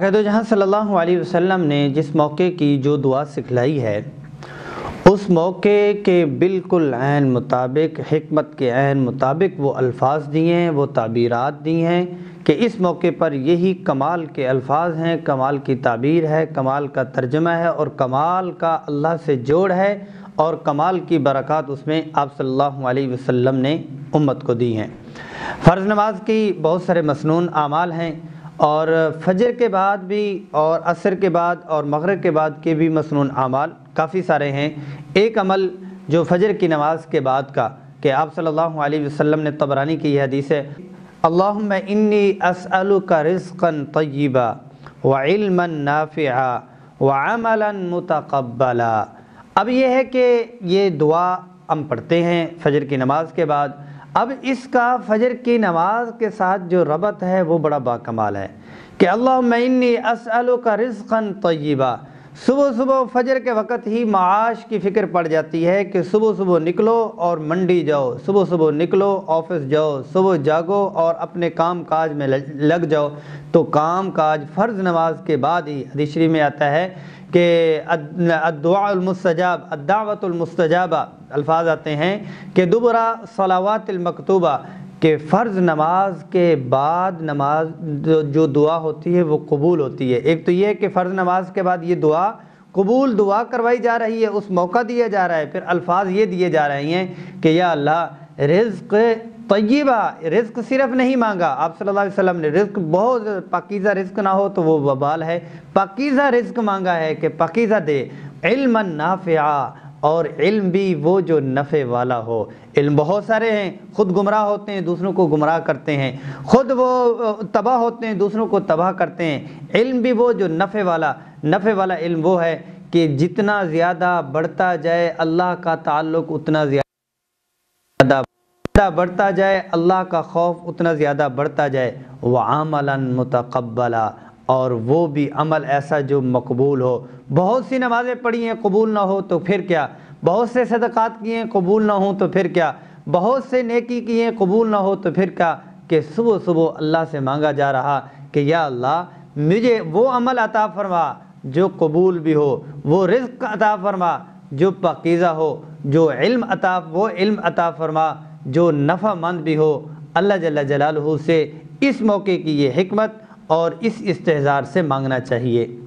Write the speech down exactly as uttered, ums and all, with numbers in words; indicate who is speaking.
Speaker 1: آقا دو جہاں صلی اللہ علیہ وسلم نے جس موقع کی جو دعا سکھلائی ہے اس موقع کے بالکل عین مطابق، حکمت کے عین مطابق وہ الفاظ دیے ہیں، وہ تعبیرات دی ہیں کہ اس موقع پر یہی کمال کے الفاظ ہیں، کمال کی تعبیر ہے، کمال کا ترجمہ ہے اور کمال کا اللہ سے جوڑ ہے اور کمال کی برکات اس میں آپ صلی اللہ علیہ وسلم نے امت کو دی ہیں۔ فرض نماز کی بہت سارے مسنون اعمال ہیں اور فجر کے بعد بھی اور عصر کے بعد اور مغرب کے بعد کے بھی مسنون اعمال کافی سارے ہیں۔ ایک عمل جو فجر کی نماز کے بعد کا کہ آپ صلی اللہ علیہ وسلم نے، طبرانی کی یہ حدیث ہے، اللہم انی اسألک رزقا طیبا وعلما نافعا وعملا متقبلا۔ اب یہ ہے کہ یہ دعا ہم پڑھتے ہیں فجر کی نماز کے بعد، اب اس کا فجر کی نماز کے ساتھ جو ربط ہے وہ بڑا باکمال ہے کہ اللہم انی اسألک رزقا طیبا۔ صبح صبح فجر کے وقت ہی معاش کی فکر پڑ جاتی ہے کہ صبح صبح نکلو اور منڈی جاؤ، صبح صبح نکلو آفس جاؤ، صبح جاگو اور اپنے کام کاج میں لگ جاؤ۔ تو کام کاج فرض نماز کے بعد ہی حدیث شریف میں آتا ہے کہ الدعاء المستجاب، الدعوۃ المستجابہ الفاظ آتے ہیں کہ دبرا صلوات المکتوبہ، کہ فرض نماز کے بعد نماز جو دعا ہوتی ہے وہ قبول ہوتی ہے۔ ایک تو یہ کہ فرض نماز کے بعد یہ دعا قبول دعا کروائی جا رہی ہے، اس موقع دیا جا رہا ہے، پھر الفاظ یہ دیے جا رہے ہیں کہ یا اللہ رزق طیبہ، رزق صرف نہیں مانگا آپ صلی اللہ علیہ وسلم نے، رزق بہت پاکیزہ رزق نہ ہو تو وہ وبال ہے، پاکیزہ رزق مانگا ہے کہ پاکیزہ دے، علما نافعا، اور علم بھی وہ جو نفع والا ہو۔ علم بہت سارے ہیں، خود گمراہ ہوتے ہیں دوسروں کو گمراہ کرتے ہیں، خود وہ تباہ ہوتے ہیں دوسروں کو تباہ کرتے ہیں۔ علم بھی وہ جو نفع والا، نفع والا علم وہ ہے کہ جتنا زیادہ بڑھتا جائے اللہ کا تعلق اتنا زیادہ بڑھتا جائے، اللہ کا خوف اتنا زیادہ بڑھتا جائے، وعملا متقبلا، اور وہ بھی عمل ایسا جو مقبول ہو۔ بہت سی نمازیں پڑھی ہیں قبول نہ ہو تو پھر کیا، بہت سے صدقات کیے ہیں قبول نہ ہوں تو پھر کیا، بہت سے نیکی کیے ہیں قبول نہ ہو تو پھر کیا، کہ صبح صبح اللہ سے مانگا جا رہا کہ یا اللہ مجھے وہ عمل عطا فرما جو قبول بھی ہو، وہ رزق عطا فرما جو پاکیزہ ہو، جو علم عطا وہ علم عطا فرما جو نفع مند بھی ہو۔ اللہ جل جلالہ سے اس موقع کی یہ حکمت اور اس استحضار سے مانگنا چاہیے۔